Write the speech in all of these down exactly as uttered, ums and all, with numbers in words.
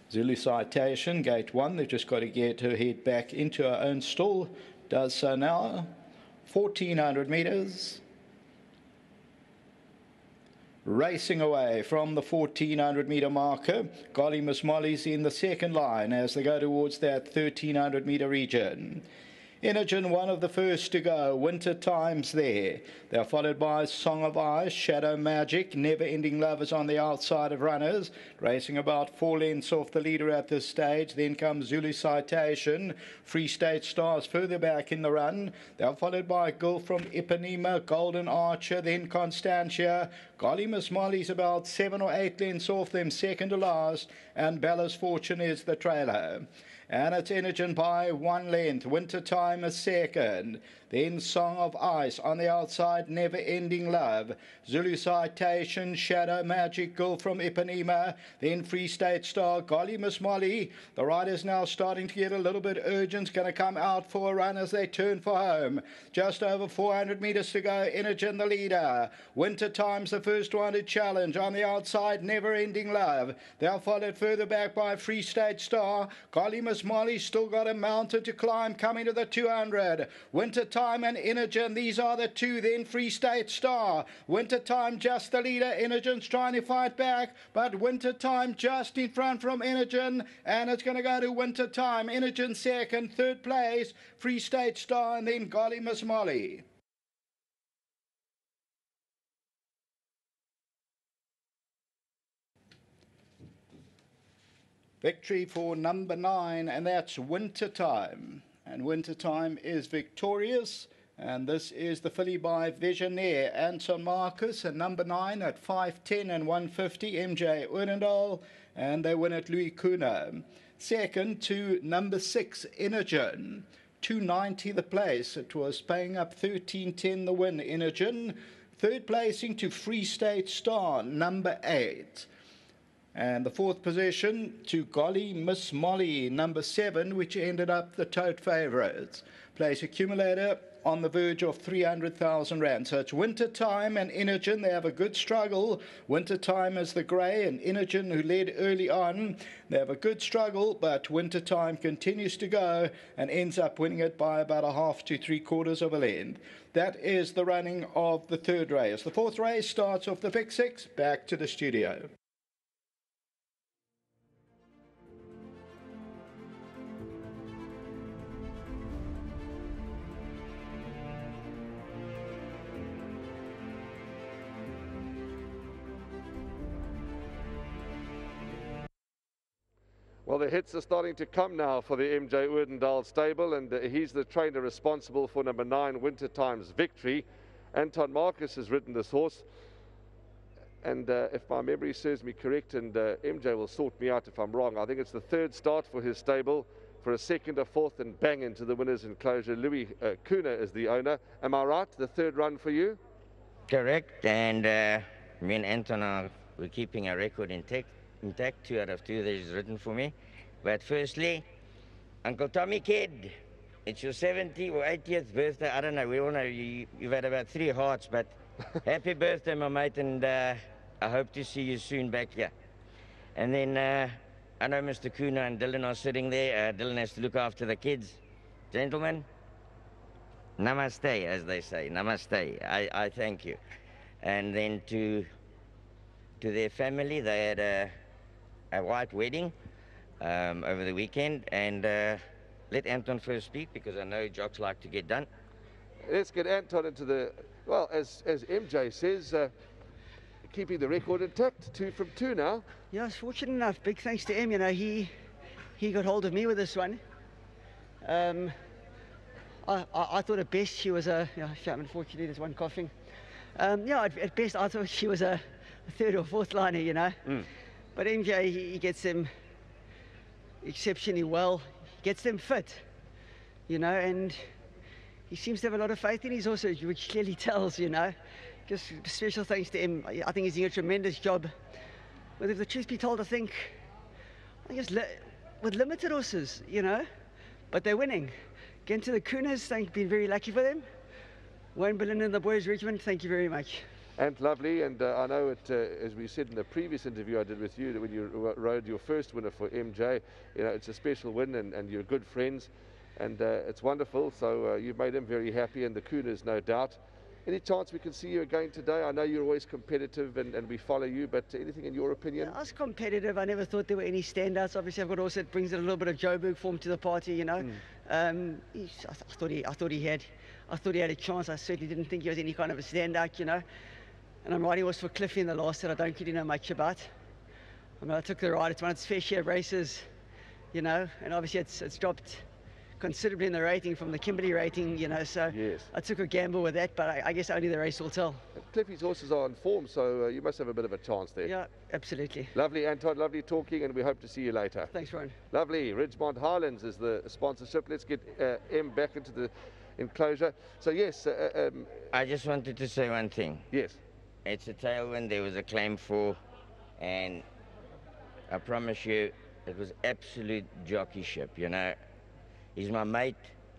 Zulu Citation, gate one. They've just got to get her head back into her own stall. Does so now. fourteen hundred metres. Racing away from the fourteen hundred metre marker. Golly Miss Molly's in the second line as they go towards that thirteen hundred metre region. Inogen, one of the first to go. Winter Time's there. They're followed by Song of Ice, Shadow Magic, Never Ending Love is on the outside of runners, racing about four lengths off the leader at this stage. Then comes Zulu Citation. Free State Stars further back in the run. They're followed by Girl from Ipanema, Golden Archer, then Constantia. Golly Miss Molly's about seven or eight lengths off them, second to last, and Bella's Fortune is the trailer. And it's Inogen by one length. Winter Time a second. Then Song of Ice on the outside, Never Ending Love. Zulu Citation, Shadow Magic, Girl from Ipanema. Then Free State Star, Golly Miss Molly. The rider's now starting to get a little bit urgent. Going to come out for a run as they turn for home. Just over four hundred metres to go. Inogen the leader. Winter Time's the first one to challenge. On the outside, Never Ending Love. They're followed further back by Free State Star. Golly Miss Molly's still got a mountain to climb coming to the two hundred. Winter Time and Inogen, these are the two. Then Free State Star. Winter Time just the leader. Inogen's trying to fight back, but Winter Time just in front from Inogen, and it's going to go to Winter Time. Inogen second, third place, Free State Star, and then Golly Miss Molly. Victory for number nine, and that's Winter Time. And Winter Time is victorious. And this is the filly by Visionaire, Anton Marcus, and number nine at five ten and one fifty, M J Odendaal, and they win at Louis Kuna. Second to number six, Inogen, two ninety the place. It was paying up thirteen ten the win, Inogen. Third placing to Free State Star, number eight. And the fourth position to Golly Miss Molly, number seven, which ended up the tote favourites. Place accumulator on the verge of three hundred thousand rand. So it's Winter Time and Inogen. They have a good struggle. Winter Time is the grey, and Inogen, who led early on, they have a good struggle, but Winter Time continues to go and ends up winning it by about a half to three quarters of a length. That is the running of the third race. The fourth race starts off the pick six. Back to the studio. Well, the hits are starting to come now for the M J Odendaal stable, and uh, he's the trainer responsible for number nine, Winter Time's victory. Anton Marcus has ridden this horse, and uh, if my memory serves me correct, and uh, M J will sort me out if I'm wrong, I think it's the third start for his stable, for a second, a fourth, and bang into the winner's enclosure. Louis uh, Kuna is the owner. Am I right? The third run for you? Correct, and uh, me and Anton are we're keeping our record intact. Intact, two out of two that is written for me. But firstly, Uncle Tommy Kid, it's your seventieth or eightieth birthday. I don't know, we all know you, you've had about three hearts, but happy birthday, my mate, and uh, I hope to see you soon back here. And then uh, I know Mister Kuna and Dylan are sitting there. Uh, Dylan has to look after the kids. Gentlemen, namaste, as they say, namaste. I, I thank you. And then to, to their family, they had a a white wedding um, over the weekend, and uh, let Anton first speak because I know jocks like to get done. Let's get Anton into the, well, as, as M J says, uh, keeping the record intact, two from two now. Yeah, it's fortunate enough. Big thanks to him. You know, he he got hold of me with this one. Um, I, I, I thought at best she was a, yeah, unfortunately there's one coughing. Um, yeah, at, at best I thought she was a, a third or fourth liner, you know. Mm. But M J, he, he gets them exceptionally well. He gets them fit, you know, and he seems to have a lot of faith in his horses, which clearly tells, you know. Just special thanks to him. I think he's doing a tremendous job. But if the truth be told, I think, I guess li with limited horses, you know, but they're winning. Getting to the Kunas, thank you, been very lucky for them. Wayne Berlin and the boys' regiment, thank you very much. And lovely, and uh, I know it, uh, as we said in the previous interview I did with you, that when you rode your first winner for M J, you know, it's a special win, and, and you're good friends, and uh, it's wonderful. So uh, you've made him very happy, and the Cooners, no doubt. Any chance we can see you again today? I know you're always competitive, and, and we follow you, but anything in your opinion? Yeah, I was competitive. I never thought there were any standouts. Obviously, I've got also, it brings a little bit of Joburg form to the party, you know. Mm. Um, he's, I, th I thought he, I thought he had, I thought he had a chance. I certainly didn't think he was any kind of a standout, you know. And I'm riding horse for Cliffy in the last that I don't really know much about. I mean, I took the ride. It's one of its fair share of races, you know, and obviously it's it's dropped considerably in the rating from the Kimberley rating, you know, so yes. I took a gamble with that, but I, I guess only the race will tell. And Cliffy's horses are on form, so uh, you must have a bit of a chance there. Yeah, absolutely. Lovely, Anton, lovely talking, and we hope to see you later. Thanks, Ron. Lovely. Ridgemont Highlands is the sponsorship. Let's get uh, M back into the enclosure. So, yes. Uh, um, I just wanted to say one thing. Yes. It's a tailwind there was a claim for, and I promise you, it was absolute jockeyship, you know. He's my mate.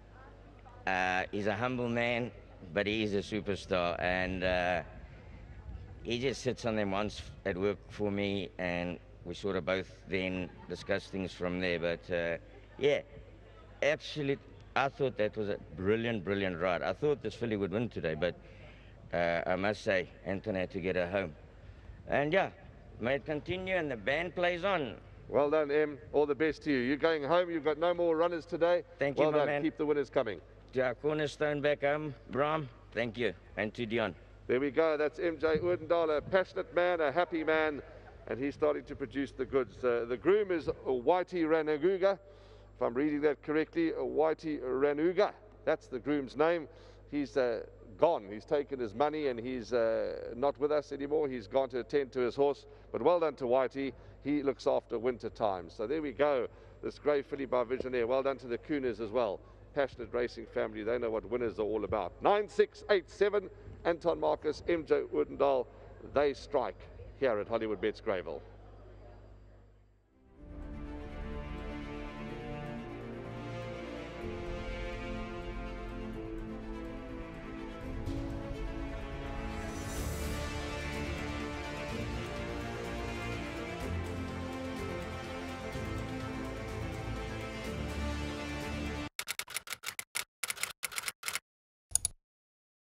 Uh, he's a humble man, but he is a superstar, and uh, he just sits on them once at work for me, and we sort of both then discuss things from there. But uh, yeah, absolute. I thought that was a brilliant, brilliant ride. I thought this filly would win today, but uh, I must say, Anton had to get her home. And yeah, may it continue, and the band plays on. Well done, Em. All the best to you. You're going home. You've got no more runners today. Thank well you, my done. man. Keep the winners coming. To our cornerstone back home, Bram, thank you. And to Dion. There we go. That's M J Odendaal, a passionate man, a happy man, and he's starting to produce the goods. Uh, the groom is Whitey Ranuga. If I'm reading that correctly, Whitey Ranuga. That's the groom's name. He's uh, gone. He's taken his money, and he's uh, not with us anymore. He's gone to attend to his horse. But well done to Whitey. He looks after winter time. So there we go. This grey filly by Visionaire. Well done to the Cooners as well. Passionate racing family. They know what winners are all about. nine six eight seven, Anton Marcus, M J Odendaal. They strike here at Hollywoodbets Greyville.